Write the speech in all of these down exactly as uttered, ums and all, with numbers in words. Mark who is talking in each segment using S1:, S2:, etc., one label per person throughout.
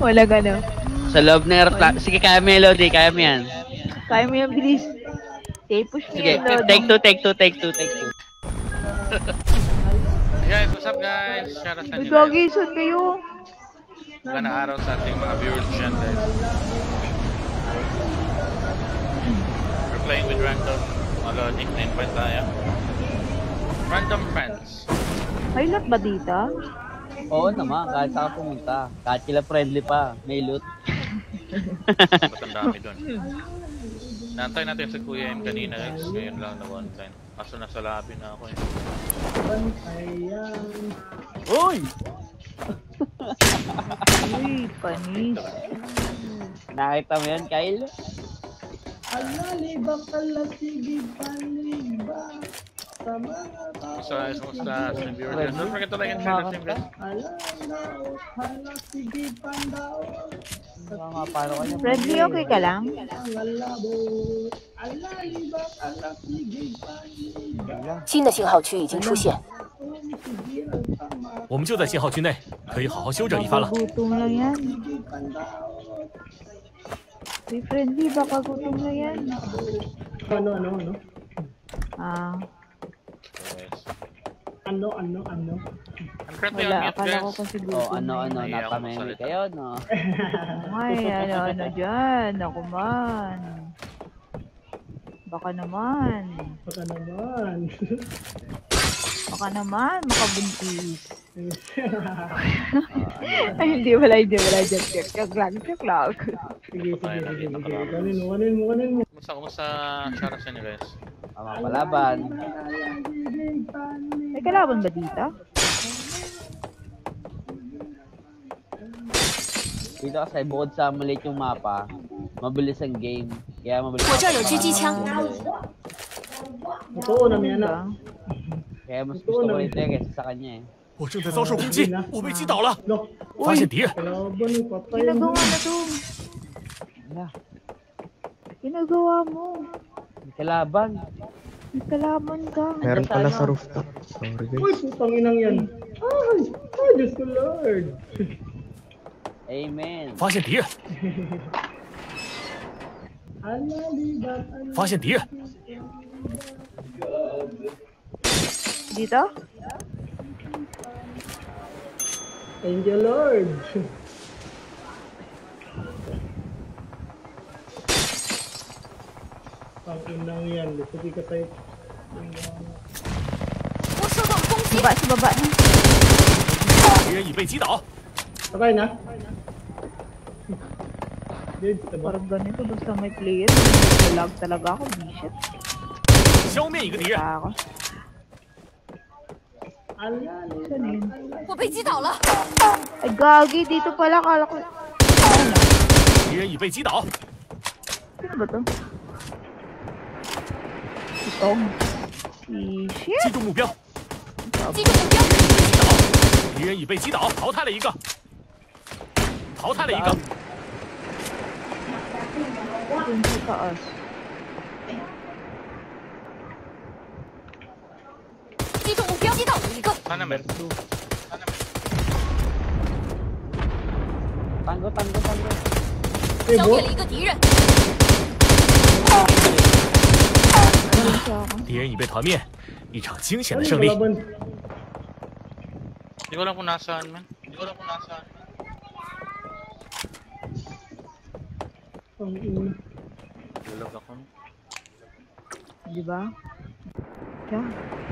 S1: Wala gano.
S2: Sa loob ng aeroplano. Sige, kaya mo yan, Lodi. Kaya mo yan.
S1: Kaya mo yan, bilis. Okay, push mo
S2: Sige,
S1: yan, Lodi.
S2: take two, take two, take two, take two.
S3: Guys, what's up guys? Shoutout sa inyo.
S1: Gagi, saan kayo?
S3: Magandang araw sa ating mga viewers dyan guys. We're playing with random mga Lodi. Na-invite tayo. Random friends.
S1: May lot ba dito?
S2: Oo naman, kahit saan pumunta. Kahit sila friendly pa, may loot.
S3: Ba't ang dami dun? Naantay natin sa Kuya M kanina guys. Ngayon lang na one time. Kaso nasa lobby na ako eh.
S2: Uy!
S1: Uy, panis.
S2: Nakita mo yan, Kyle?
S4: Alaliba kalasigid paniba sa mga
S3: Kumusta guys? Kumusta sa viewers dyan? Don't forget to like and share the stream guys.
S4: alalaw kalasigid pandaw
S2: Mga paano ka niya?
S1: Friendly, okay ka lang?
S4: ang alabo alaliba kalasigid paniba
S5: 新的信号区已经出现，
S4: sigid ang tama
S6: 我们就在信号区内，可以好好休整一番了。
S1: Gutom lang yan.
S4: sigid pandaw
S1: Uy, friendly, baka gutom lang yan.
S4: ano ano ano
S1: Ah,
S3: So guys.
S4: ano ano ano
S3: I'm currently on
S1: wala.
S3: mute
S1: Akala ko
S3: guys.
S1: kasi
S2: O
S1: gutom.
S2: ano-ano,
S3: Nahiya ako
S2: napameme
S3: magsalita.
S2: kayo, no?
S1: Ay, ano-ano dyan. Ako man. Baka naman.
S4: baka naman
S1: Baka naman, makabuntis. Ay, hindi wala, hindi wala. Joke, joke, joke lang, joke lang.
S4: sige sige sige sige kanin mo kanin mo kanin mo
S3: Kumusta, kumusta? Shoutout sa inyo guys.
S2: Mga palaban.
S1: May kalaban ba dito?
S2: Dito kasi bukod sa maliit yung mapa, mabilis ang game. Kaya mabilis
S5: 我这儿有狙击枪，
S4: totoo naman yan ah
S2: Kaya mas gusto ko rin kaysa sa kanya eh.
S6: 我正在遭受攻击，我被击倒了，
S4: no
S6: 发现敌人。
S4: kalaban ni patay
S1: Ginagawa na to.
S2: Wala,
S1: Ginagawa mo.
S2: may kalaban.
S1: May kalaban ka.
S7: Meron
S2: Sa
S7: pala
S2: ano?
S7: sa rooftop. Sorry
S4: uy
S7: guys.
S4: putang inang yan ay ay Diyos ko Lord
S2: Amen.
S6: 发现敌人，
S4: alaliba
S6: 发现敌人，
S1: Dito?
S4: thank you Lord ang inang yan luputi ka tayo
S5: 我受到了攻击，
S1: Baba, sa baba na.
S6: 敌人已被击倒。
S4: patay na dude taba
S1: Parang ganito, basta may player. Lag talaga ako, bishop.
S6: 消灭一个敌人，
S1: Ako.
S4: alaliba
S1: Saan yun?
S5: 我被击倒了，
S1: Ay, gagi. Dito pala. Kala ko.
S6: 敌人已被击倒。
S1: Sino ba to? Itong. Si shit.
S6: 击中目标，
S5: 击中目标，
S6: 敌人已被击倒，淘汰了一个，淘汰了一个。
S1: Dun sa taas.
S5: 击中目标，击倒了一个，
S3: Sana men.
S2: Tango, tango, tango.
S5: 消灭了一个敌人，
S1: Meron siya ako.
S6: 敌人已被团灭，一场惊险的
S4: ano
S6: 胜利。
S4: kalaban
S3: Hindi ko alam kung nasaan man. Hindi ko alam kung nasaan.
S4: ang ina
S3: Lulag ako.
S1: Di ba? Siya.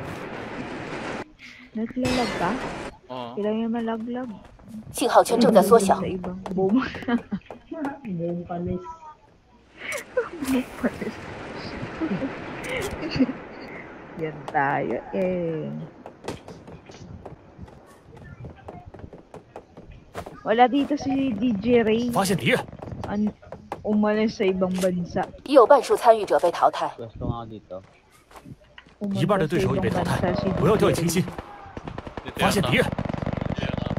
S1: Naglalag ka?
S3: Oo.
S1: Kailangan yung malaglag.
S5: 信号圈正在缩小
S1: Sa，ibang boom.
S4: buong panis
S1: Yan tayo eh. Wala dito si D J Ray.
S6: 发现敌人，
S1: An umalis sa ibang bansa.
S5: 已有半数参与者被淘汰。
S2: Gusto nga ako dito.
S1: Umalis
S6: 一半的
S1: sa
S6: 对手已
S1: ibang
S6: 被淘汰
S1: bansa si，
S6: 不要掉以
S1: D J
S6: 轻心。
S3: Dito
S6: 发现
S3: yata.
S6: 敌人，
S3: Dito yata.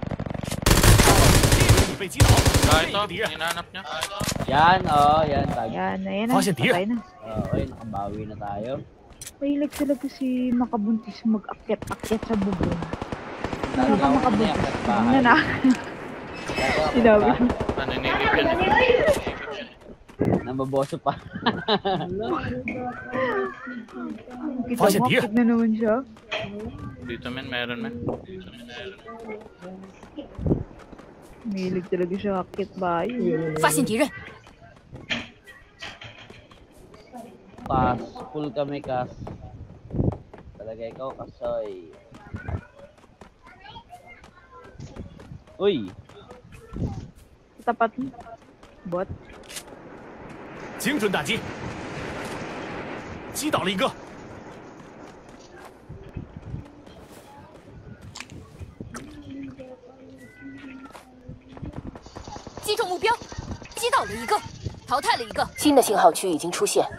S6: 敌人已被击倒，
S3: Ah,
S6: 消灭一
S3: ito.
S6: 个敌人。
S3: Hinahanap niya.
S2: Yan, oh, yan. Tag.
S1: Yan, ayan na.
S6: Fashion deer.
S1: Patay na.
S2: Oh, okay, nakabawi na tayo.
S1: Mahilig talaga si makabuntis mag-akyat-akyat sa bubong.
S2: Dami
S1: Ano ka
S2: ako
S1: makabuntis?
S2: kanya, bahay.
S1: Ano na? Sinabi ko.
S3: Naninilip yan eh.
S2: Nambaboso pa.
S1: Kita
S6: Fashion
S1: mo,
S6: dear.
S1: akit na naman siya.
S3: Dito men, meron men.
S1: Milig talaga siya akit bayo.
S5: 发现敌人，
S2: Kas, full kami kas. Talaga ikaw kasoy. Uy,
S1: Tapat mo. Bot.
S6: 精准打击，击倒了一个，
S5: 击中目标，击倒了一个，淘汰了一个。新的信号区已经出现。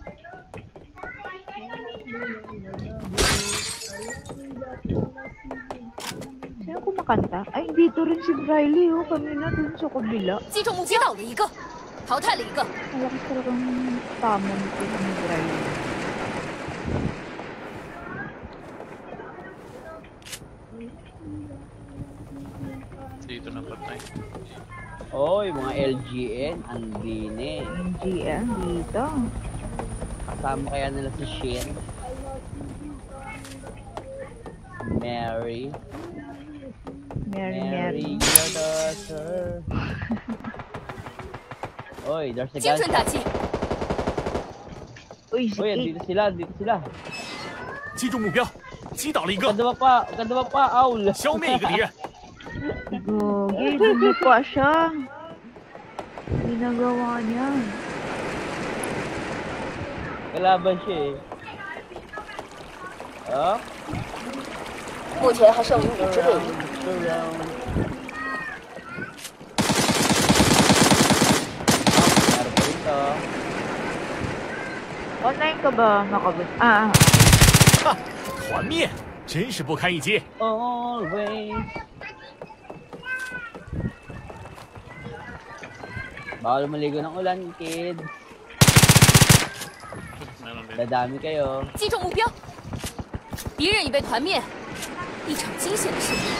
S1: Sino kumakanta? Ay, dito rin si Briley, oh. Kanina dun sa kabila.
S5: 击中目标，击倒了一个，淘汰了一个。
S1: Malakas talagang tama nito ni Briley.
S3: Dito na patay.
S2: oy, mga L G N, ang dini.
S1: Yung G M dito.
S2: Kasama kaya nila si Shin. Mary.
S1: Mary, Mary.
S2: Mary, your daughter. Oy, there's a
S5: 精
S2: gun.
S5: 准打击，
S1: Uy, si
S2: Uy,
S1: Kate.
S2: dito sila, dito sila.
S6: 击中目标，击倒了一个，
S2: Ganda pa, ganda pa, owl.
S6: 消灭一个敌人。
S1: Gogi, bumukwa siya. Ginagawa niya.
S2: Kalaban siya eh. Oh?
S5: 目前还剩余五支队伍。
S2: Surround. Meron pa rin to.
S1: Online ka ba nakabot? Ah, ah.
S6: 哈，团灭，真是不堪一击。
S2: Always. Bawal maligo ng ulan, kids.
S3: Meron din.
S2: Dadami kayo.
S5: 击中目标，敌人已被团灭，一场惊险的胜利。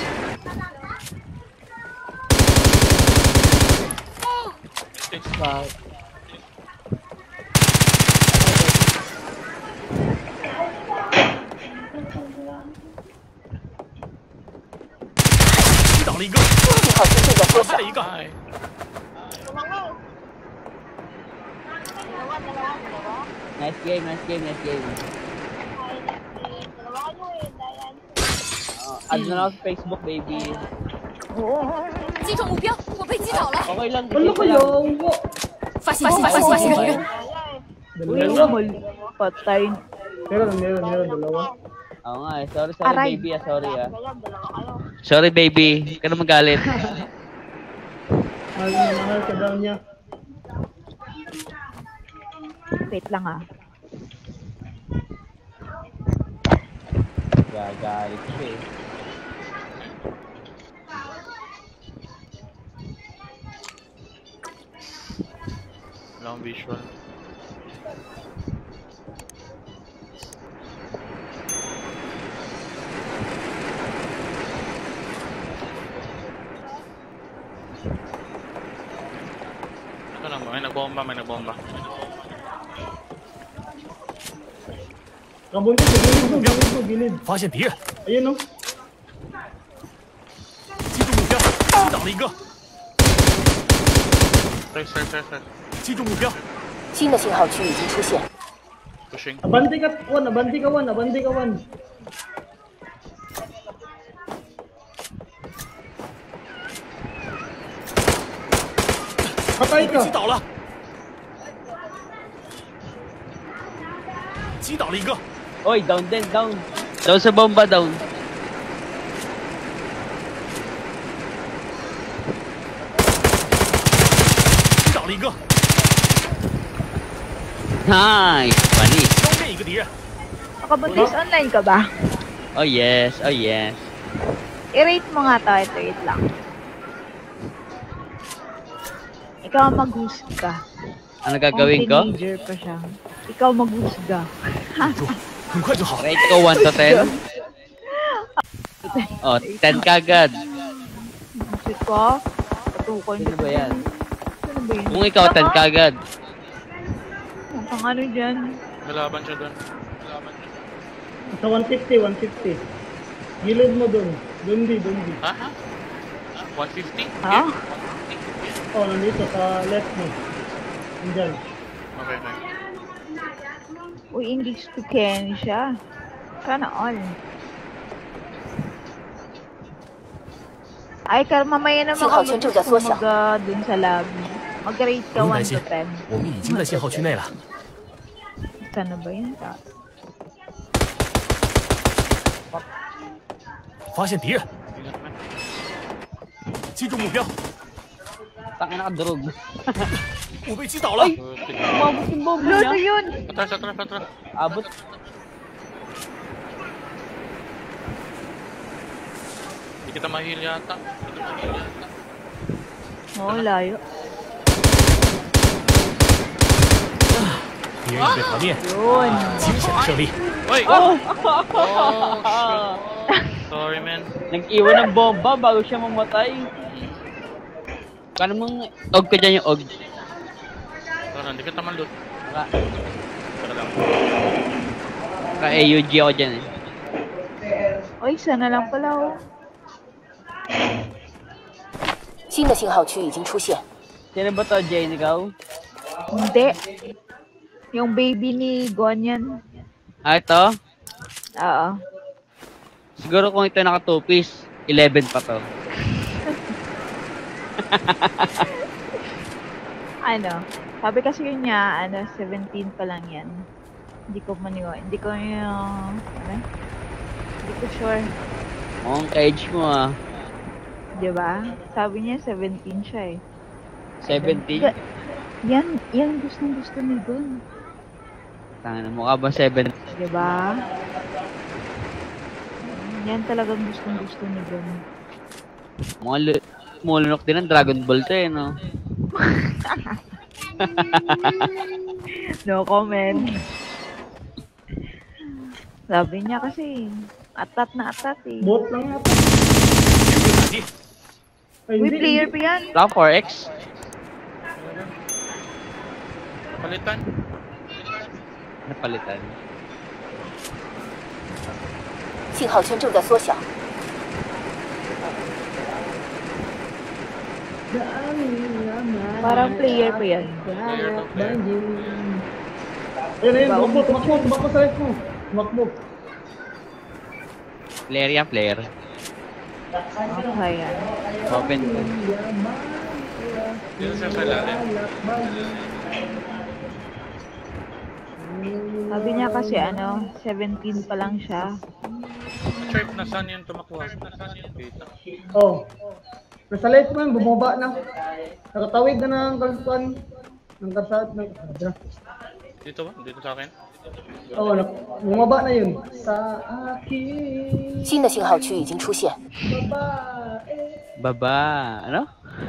S2: Wow.
S6: 击倒了一个，
S5: 信号区正在缩小
S6: 淘汰了。一个，
S3: Ay.
S2: Nice game, nice game, nice game. Uh, add na lang sa Facebook, baby.
S5: 击中目标，我被击倒了。
S2: Okay lang,
S4: Ano
S2: okay lang.
S4: kayo? Wo.
S5: 发现发现发现敌人，
S1: Uy,
S4: Dalawa.
S1: mali. Patay.
S4: Meron, meron, meron. Dalawa.
S2: Oo nga eh. Sorry, sorry
S1: Aray.
S2: baby ah. Sorry ah. Sorry baby. Huwag ka na magalit.
S4: Mahal na mahal ka daw niya.
S1: Wait lang ah.
S2: Gagalit siya eh.
S3: Long visual. Ito lang ba? May nagbomba, may nagbomba.
S4: Kabunto, gilid ko, gilid ko, gilid.
S6: 发现敌人，
S4: Ayun, oh.
S6: 击中目标，击倒了一个，
S3: Start, start, start, start.
S6: 击中目标，
S5: 新的信号区已经出现。
S3: Pushing.
S4: Abante ka, one. Abante ka, one. Abante ka, one. Patay
S6: 被
S4: ka.
S6: 击倒了，击倒了一个，
S2: Oy, down din, down. Down sa bomba, down.
S6: 击倒了一个，
S2: Nice! Funny.
S6: 消灭一个敌人。
S1: Nakabuntis online ka ba?
S2: Oh yes, oh yes.
S1: I-rate mo nga to. Ito, wait lang. Ikaw ang maghusga.
S2: Ano gagawin ko?
S1: Kung teenager pa siya. Ikaw maghusga.
S6: 住，很快就好。
S2: Rate ko one to ten. Oh, ten kagad.
S1: Shit ko. tutukan.
S2: Sino ba yan?
S1: Sino ba yun?
S2: Kung ikaw, tan ka agad.
S1: Mukhang ano dyan?
S3: Nalaban siya doon. Nalaban siya.
S4: Sa one fifty, one fifty. Gilid mo dun. Dun di, dun di.
S3: Ha? Ha? one fifty?
S1: Ha?
S4: Oh, nandito sa left mo. Andyan.
S3: Okay, okay.
S1: Uy, English to Ken siya. Sana all. Ay, kar mamaya naman
S5: 信号
S1: kami
S5: 圈正在缩小
S1: mag uh, dun sa lobby. Mag-rate
S6: 不
S1: ka
S6: 用
S1: one
S6: 担
S1: to
S6: 心，
S1: ten.
S6: 我们已经在信号区内了。
S1: Sana ba yun? Ta-
S6: 发现敌人，击中目标，
S2: Tangin na ka, durog.
S6: 我被击倒了。
S2: Umabot yung bomba
S1: Lolo
S2: niya.
S1: yun!
S3: Atras, atras, atras.
S2: Abot.
S3: Hindi kita mahil yata. Hindi kita mahil yata.
S1: Oo, layo.
S6: 敌人已被团灭，
S1: Yun.
S6: 惊险的胜利。
S3: Uy! Oh! Oh, shit. Sorry, man.
S2: Nag-iwan ng bomba bago siya mamatay. Paano mong og ka dyan yung og?
S3: Tara, hindi kita malot.
S2: Ka,
S3: Tara lang.
S2: ka-A U G ako dyan eh.
S1: Uy, sana lang pala oh.
S5: 新的信号区已经出现，
S2: Sino ba to, Jane, ikaw?
S1: Hindi. Yung baby ni Gonyan.
S2: Ah, ito?
S1: Oo.
S2: Siguro kung ito naka two piece, eleven pa to.
S1: Ano? Sabi kasi yun niya, ano, seventeen pa lang yan. Hindi ko maniwa. Hindi ko yung... Ano? Hindi ko sure.
S2: Mukhang ka-age mo ah.
S1: Diba? Sabi niya seventeen siya eh.
S2: seventeen?
S1: Ga- Yan, yan gustong gusto ni Gon.
S2: Tanga na, mukha ba seven?
S1: Diba? Yan talagang gustong gusto ni Gon.
S2: Mga lu- mulunok din ng Dragon Ball to eh, no?
S1: No comment. Sabi niya kasi, atat na atat eh.
S4: Bot lang yata.
S6: 打击，
S4: Ay,
S1: Uy,
S4: hindi,
S1: player
S4: hindi.
S1: pa yan.
S2: Top four X?
S3: Palitan.
S2: Napalitan.
S5: 信号圈正在缩小，
S1: Parang player pa yan.
S3: Player to player.
S4: Ayun, ayun. Tumakbo, tumakbo, tumakbo sa left mo. Tumakbo.
S2: Player yan, player.
S1: Okay yan.
S2: Open to.
S3: Dito siya sa ilalim.
S1: Sabi niya kasi ano, seventeen pa lang siya.
S3: Chirp na saan yun tumakbo? Nasaan yun? Dito.
S4: Oh. Nasa left mo yun, bumaba na. Nakatawid na ng kalsaan. Ng kalsaan. Ng...
S3: Dito ba? Dito sa akin?
S4: Oo, oh, bumaba na yun. Sa akin.
S5: 新的信号区已经出现，
S4: Babae.
S2: Baba. Ano?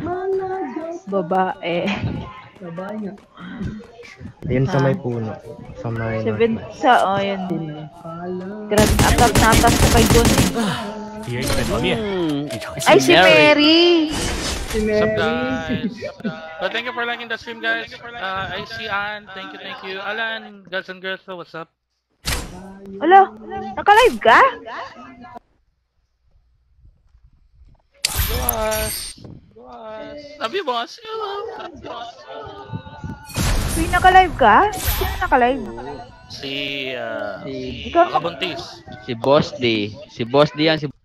S1: Babae.
S4: Babae nga.
S7: Ayun sa
S1: Ah.
S7: may puno. Sa may...
S1: Seven sa, oh yan.
S4: Pala.
S1: Grand attack na attack sa kay Gon eh.
S6: 敌人已被团灭，
S2: Hmm.
S6: 一场
S1: Ay,
S6: 戏
S1: si Mary!
S4: Si
S3: What's up,
S4: Mary.
S3: guys? But thank you for liking the stream, guys. Uh, I see Ann. Thank you, thank you. Alan, guys and girls, so what's up?
S1: Alo, naka-live ka?
S3: Boss. Boss. Love you, boss. Love you, boss.
S1: Uy, naka-live ka? Sino naka-live?
S3: Si, uh,
S2: Si,
S1: Ikaw na.
S3: Makabuntis.
S2: si Boss D. Si Boss D yan, si